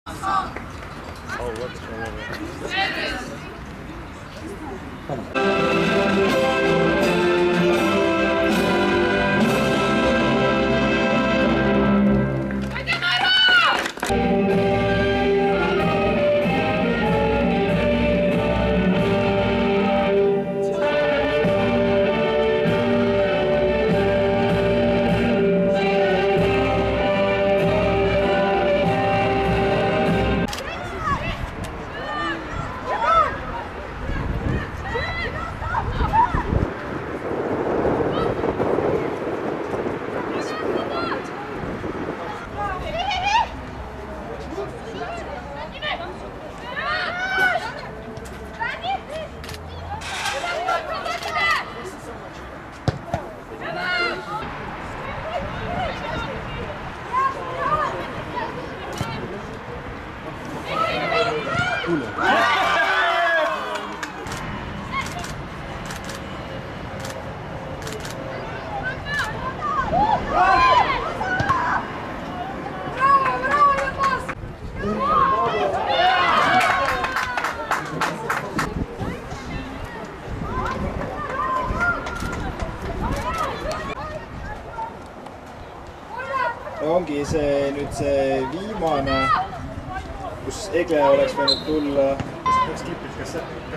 Allah ongi see nüüd see viimane, kus Egle oleks võinud tulla. Kas kipid, kas?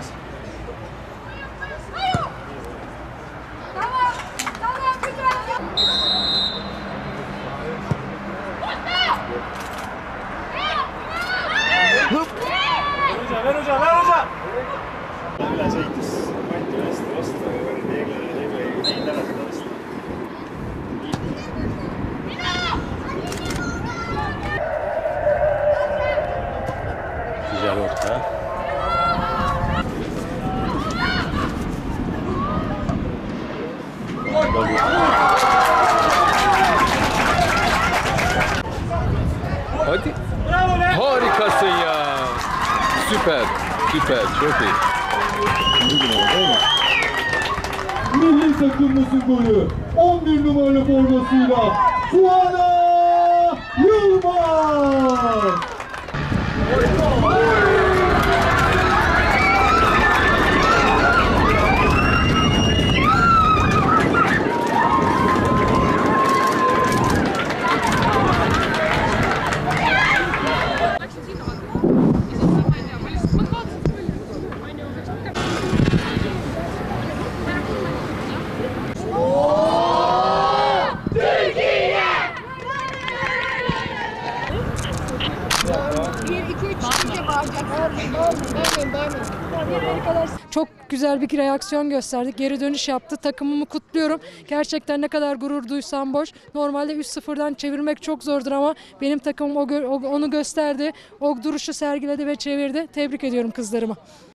Verusa! Üle sõitis Mati üles vastu, aga Egle ei näinud ära seda vist. Güzel orta. Hadi. Harikasın ya. Süper. Çok iyi. Milli takımımızın golü 11 numaralı formasıyla Tuana Yılmaz. Çok güzel bir reaksiyon gösterdik. Geri dönüş yaptı. Takımımı kutluyorum. Gerçekten ne kadar gurur duysam boş. Normalde 3-0'dan çevirmek çok zordur ama benim takımım onu gösterdi. O duruşu sergiledi ve çevirdi. Tebrik ediyorum kızlarımı.